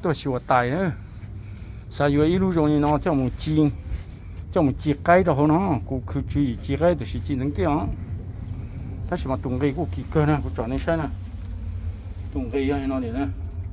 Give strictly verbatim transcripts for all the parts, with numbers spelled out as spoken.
tôi sửa tài nữa sao vừa ít lúc rồi nó cho một chiên cho một chiếc cái đó nó cũng cứ chỉ chiếc cái thì chỉ những cái đóถ้าสิมาตุงกีกูกี่เกินนะกูจอดในใช่นะตุงกีให้นอนเดี๋ยวนะ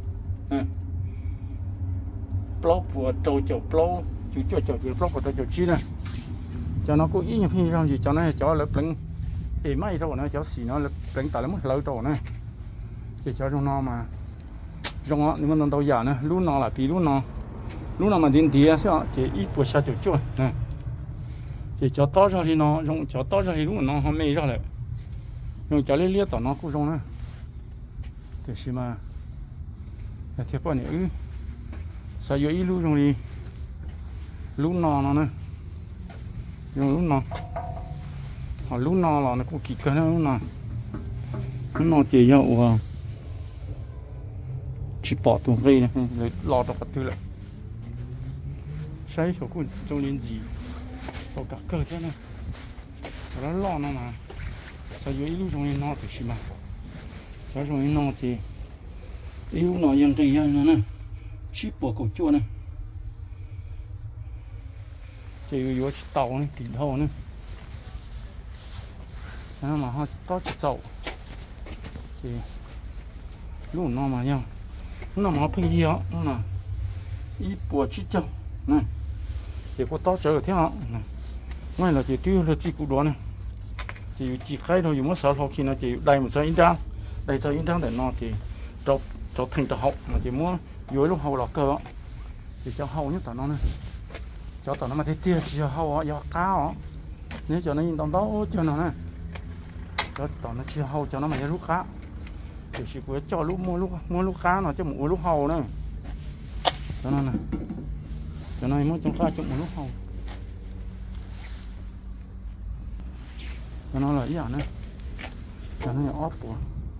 ปล้อปวดโจโจปล้อจุดโจโจจุดปล้อปวดโจโจชี้นะcho nó có ý như thế gì cho nó cho nó pleng ỉ mấy đâu nó cho xì nó pleng tại nó mất lâu rồi nè chỉ cho trong nó mà trong nó nhưng mà nó đâu giờ nữa lúc nó là vì lúc nó lúc nào mà đến địa sao chỉ ít bữa sau chuột chuột nè chỉ cho to ra thì nó dùng cho to ra thì lúc nó không mê ra lại dùng cho lấy liếc tao nó cũng dùng nữa thì xí mà là thiệt bọn này sao giờ ít lúc dùng đi lúc nó nó nè dùng lúc nó họ lúc nó là nó cũng kỹ cái nó lúc nào lúc nó chỉ dậu chỉ bỏ tụi gây này rồi lọt vào tư lại sai số cũng trong liên gì có cả cơ thế này nó lo nó mà sao dưới lúc trong nó thì xí mà sao trong nó thì yêu nóยังใจยังnó nè chỉ bỏ cổ chua này chỉ có chỉ tàu này tỉnh thầu này nó mà họ có chỉ tàu thì lúc nó mà nhau nó mà phải gì đó nó là ít bỏ chỉ tàu này chỉ có to trở thế họ ngay là chỉ tiêu là chỉ cụ đó này chỉ chỉ khai thôi, dùng một sáu khi nó chỉ đầy một số in trang đầy số in trang để nó thì cho cho thành tàu hậu mà chỉ muốn dưới lúc hậu là cơ thì cho hậu nhất tao nó này cho tao nó mà thấy tia chỉ cho hậu do cao nếu cho nó in tao đó cho nó này cho tao nó chia hậu cho nó mà ra lúc cá thì chỉ có cho lúc mua lúc mua lúc cá nó cho một lúc hậu nữa cho nó này cho nó muốn trong cá cho một lúc hậu cho nó là ý này cho nó là ốp của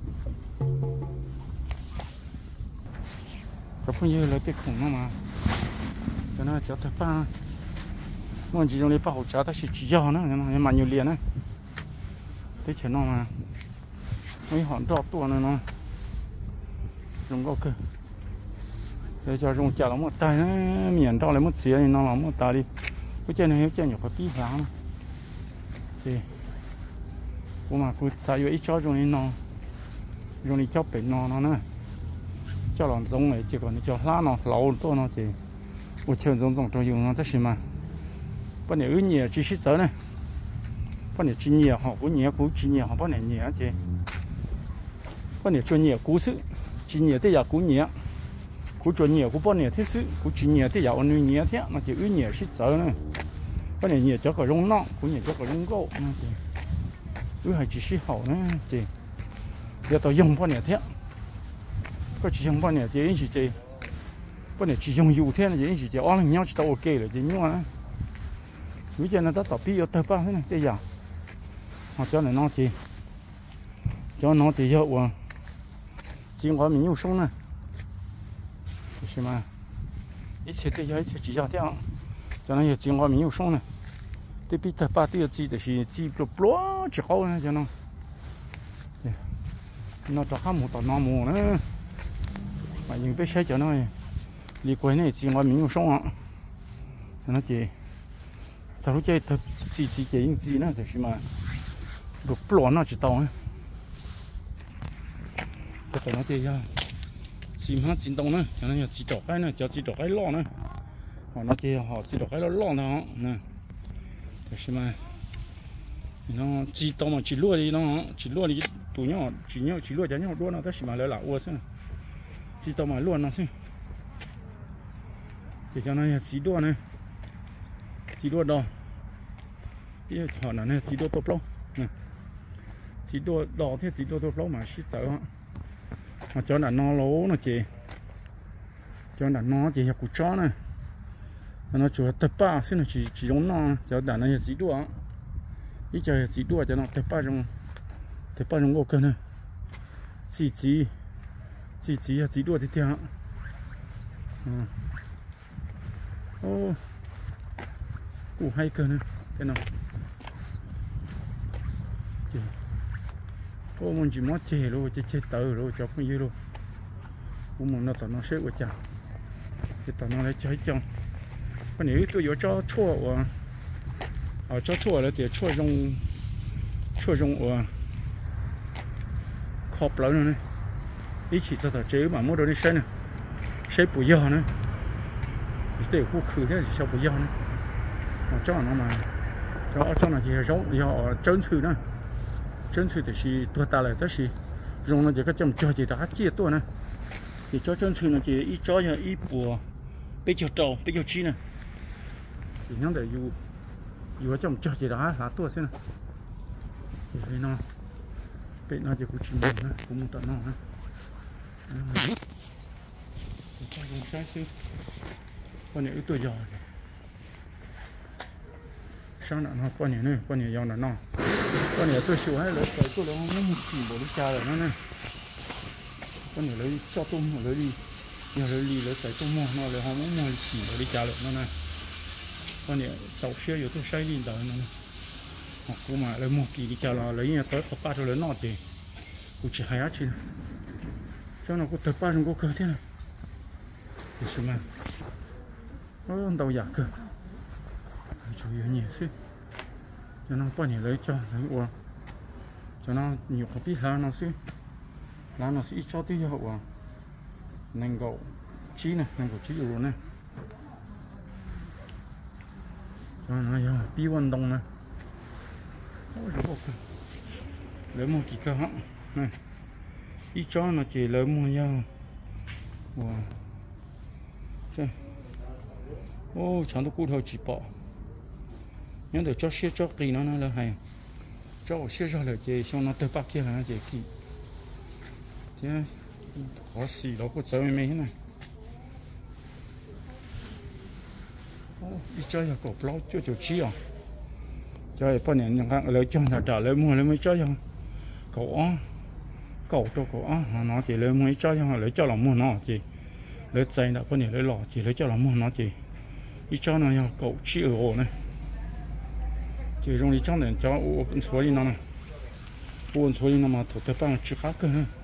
cho phong như lấy cái khủng nó mà cho nó cho thật ba muốn chỉ trong lấy bao hỗ trợ ta chỉ chỉ cho nó nhưng mà nhiều liền đấy thế chỉ nó mà mấy hòn đỏ tua này nó dùng có cơ để cho dùng chả nó một tay nó miền đỏ lấy một xía thì nó làm một tay đi cái trên này trên nhiều cái tí hóa thì mà cứ xài ít cho dùng nó dùng đi cho bệnh nó nó nè cho làm giống này chỉ còn cho lá nó lâu to nó chỉ một chân giống giống trong dùng nó tất nhiên mà bọn này ứ nhiều chỉ xí sớ này bọn này chỉ nhiều họ cũng nhiều cũng chỉ nhiều họ bọn này nhiều chứ bọn này cho nhiều cú sự chỉ nhiều thế giờ cũng nhiều cú cho nhiều cũng bọn này thế sự cũng chỉ nhiều thế giờ ông nhiều thế mà chỉ ứ nhiều xí sớ này bọn này nhiều cho cả rong nọ cũng nhiều cho cả rong gỗ ứ hay chỉ xí hậu nữa chứ giờ tao dùng bọn này thế có chỉ dùng bọn này chỉ chỉ chỉ bọn này chỉ dùng nhiều thế này chỉ chỉ ăn nhau chỉ tao ok rồi chỉ nhau á bây giờ nó đã tập đi ở tập ba thế này bây giờ họ cho này nó chỉ cho nó thì hiệu quả chỉ có mình yêu sống này thì mà ít sẽ bây giờ ít chỉ cho theo cho nó chỉ có mình yêu sống này thì bây tập ba thì chỉ thì chỉ pro pro chỉ khó này cho nó nó cho khác một tàu nó mù nữa mà những cái xe cho nó đi quay này chỉ có mình yêu sống ạ nó chỉ sao lúc chơi thật chỉ chỉ cái những gì nữa thì mà được plot nó chỉ tao ấy cái nó chơi ra chim hát chim tông nữa cho nó chỉ đỏ cái nữa cho chỉ đỏ cái lo nữa họ nó chơi họ chỉ đỏ cái lo lo nữa nè thì mà nó chỉ tông mà chỉ lúa đi nó chỉ lúa đi tụi nhỏ chỉ nhỏ chỉ lúa cho nhỏ lúa nó tới mà lấy lại uo xem chỉ tông mà lúa nó xem thì cho nó chỉ lúa này chỉ đua đỏ, cái họ nói này chỉ đua tốt lắm, chỉ đua đỏ thì chỉ đua tốt lắm mà xí sợ, mà cho là nó lố nó chỉ, cho là nó chỉ là củ chó này, nó chủ yếu tập ba xin là chỉ chỉ giống nó, cho là nó là chỉ đua, ít cho chỉ đua cho nó tập ba trong, tập ba trong ok này, chỉ chỉ chỉ chỉ là chỉ đua thì theo, ô củ hay cơ nữa cái nào ô mình chỉ mót chè luôn chè chè tờ luôn cho không như luôn cũng muốn nó tao nó sẽ qua chả thì tao nó lấy cháy chồng còn nếu tôi có cho chua ở ở cho chua là thì chua trong chua trong ở khop lớn nữa này ý chỉ cho tao chế mà mua đồ đi xe này xe bùi giò nữa để cô khử thế thì sao bùi giò nữa mà cho nó mà cho cho nó chỉ giống giò chân sự nữa chân sự thì chỉ tôi ta lại tới chỉ dùng nó chỉ có chấm cho chỉ đã chia tôi nữa thì cho chân sự nó chỉ ít cho giờ ít bùa bây giờ trâu bây giờ chi nè thì nó để dù dù ở trong cho chỉ đã là tôi xem nè thì nó bị nó chỉ cũng chỉ một nữa cũng một tận nó nữa con dùng sai sư con này ít tuổi giỏi sáng nào nó con này nữa con này giàu là nó con này tôi chịu hay lấy cái tôi nó nó chỉ bỏ đi cha rồi nó nè con này lấy cho tôm lấy đi giờ lấy đi lấy cái tôm mò nó lấy họ muốn mò chỉ bỏ đi cha rồi nó nè con này sáu xe giờ tôi sai đi đó nó họ cũng mà lấy một kỳ đi cha là lấy nhà tới có ba cho lớn nọ thì cũng chỉ hai á chứ cho nó có tới ba trong có cơ thế này thì xem mà nó đầu giả cơ chủ yếu nhiều xí cho nó bao nhiêu lấy cho lấy uống cho nó nhiều cái tí lá nó xí lá nó xí cho tí hậu à nành gạo chí này nành gạo chí rồi này cho nó giờ bí vận động này lấy một cái cơ họng này ít cho nó chỉ lấy một nhau wow xem ô chẳng được cụ thể chỉ bỏ nhưng để cho xe cho kỳ nó nó là hay cho xe cho là gì xong nó tới bắc kia là gì kỳ chứ khó xì nó có chơi mấy này ít chơi là cổ lâu chưa chịu chi à chơi bao nhiêu những cái lấy cho là trả lấy mua lấy mới chơi không cổ cổ cho cổ nó chỉ lấy mới chơi không lấy cho là mua nó chỉ lấy dây đã bao nhiêu lấy lọ chỉ lấy cho là mua nó chỉ ít cho nó là cổ chi ở ổ này chỉ dùng đi trong này cho uốn xuống đi nó này uốn xuống đi nó mà thổi tới bao nhiêu khác cơ nữa